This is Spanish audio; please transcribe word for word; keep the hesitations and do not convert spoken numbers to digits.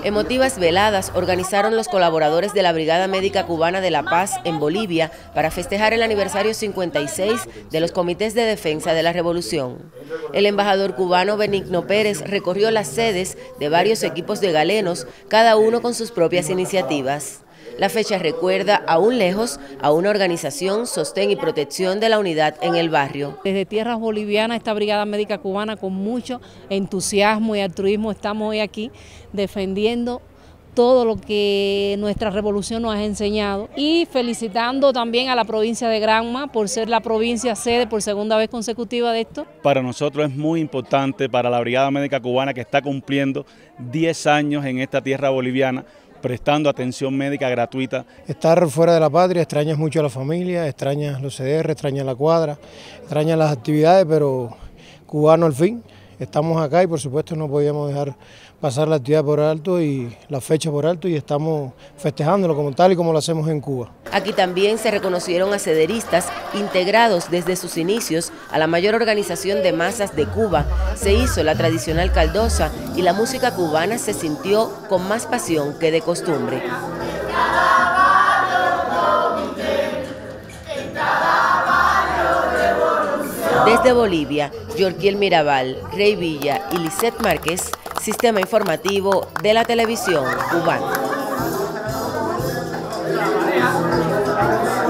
Emotivas veladas organizaron los colaboradores de la Brigada Médica Cubana de la Paz en Bolivia para festejar el aniversario cincuenta y seis de los Comités de Defensa de la Revolución. El embajador cubano Benigno Pérez recorrió las sedes de varios equipos de galenos, cada uno con sus propias iniciativas. La fecha recuerda, aún lejos, a una organización, sostén y protección de la unidad en el barrio. Desde tierras bolivianas, esta Brigada Médica Cubana, con mucho entusiasmo y altruismo, estamos hoy aquí defendiendo todo lo que nuestra revolución nos ha enseñado y felicitando también a la provincia de Granma por ser la provincia sede por segunda vez consecutiva de esto. Para nosotros es muy importante, para la Brigada Médica Cubana, que está cumpliendo diez años en esta tierra boliviana, prestando atención médica gratuita. Estar fuera de la patria, extrañas mucho a la familia, extrañas los C D R, extrañas la cuadra, extrañas las actividades, pero cubano al fin. Estamos acá y por supuesto no podíamos dejar pasar la actividad por alto y la fecha por alto y estamos festejándolo como tal y como lo hacemos en Cuba. Aquí también se reconocieron a sederistas integrados desde sus inicios a la mayor organización de masas de Cuba. Se hizo la tradicional caldosa y la música cubana se sintió con más pasión que de costumbre. Desde Bolivia, Yorkiel Mirabal, Rey Villa y Lisette Márquez, Sistema Informativo de la Televisión Cubana.